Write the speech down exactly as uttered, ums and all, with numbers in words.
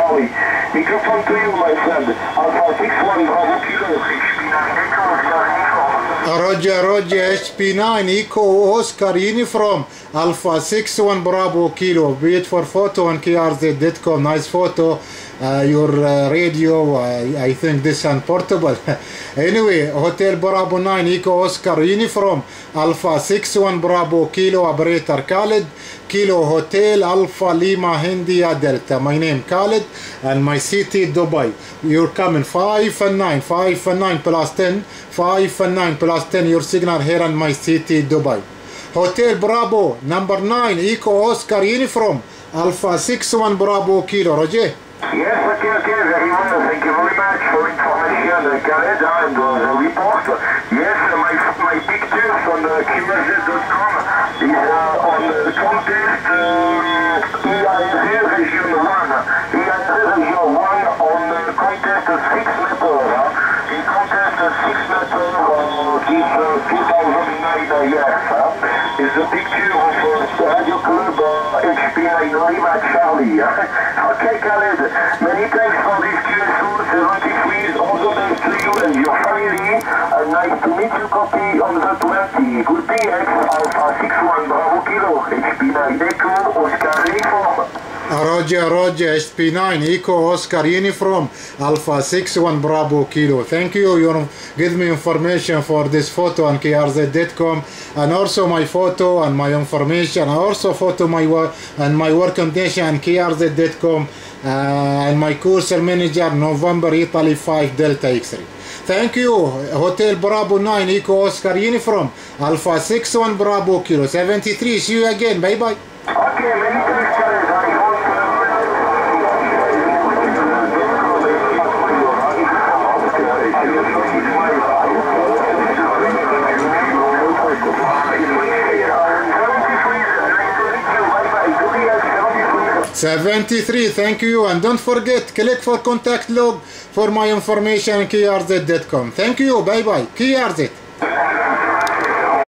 Charlie. Microphone to you, my friend. Alpha six one Bravo Kilo, H P nine Echo Oscar Uniform. Roger, Roger, H P nine Echo Oscar Uniform. Alpha six one Bravo Kilo. Beautiful photo on K R Z dot com. Nice photo. Uh, your uh, radio, uh, I think this is portable. Anyway, Hotel Bravo nine Echo Oscar Uniform. Alpha six one Bravo Kilo. Operator Khalid. Kilo Hotel Alpha Lima India Delta. My name Khalid and my city Dubai. You're coming five and nine, five and nine plus ten, five and nine plus ten. Your signal here in my city Dubai. Hotel Bravo number nine Echo Oscar Uniform. Alpha six one Bravo Kilo. Roger. Yes, okay, okay, very well. Thank you very much for information, uh, Khaled, and uh, the report. Yes, uh, my, my pictures on uh, Q R Z dot com is uh, on the contest uh, I A R Z Region one. I A R Z Region one on uh, contest six meter. Uh, in contest six meter uh, this uh, two thousand nine uh, years. Uh, is the picture of uh, Radio Club uh, H P nine Lima Charlie. Okay, Khaled. Many thanks for this Q S O seventy-three. All the best to you and your family. And nice to meet you, copy on the twenty. Good P X Alpha six one Bravo Kilo. H P nine Echo Oscar Uniform. Roger, Roger, H P nine Echo Oscar Uniform. Alpha six one Bravo Kilo. Thank you. You give me information for this photo on K R Z dot com and also my photo and my information. I also photo my work and my work condition on K R Z dot com. Uh, and my course manager November Italy five Delta X-ray. Thank you. Hotel Bravo nine Echo Oscar Uniform. Alpha six one Bravo Kilo seventy-three. See you again. Bye bye. Okay, many thanks, Khaled. I hope seventy-three, thank you, and don't forget, click for contact log for my information on K R Z dot com. Thank you, bye bye, K R Z.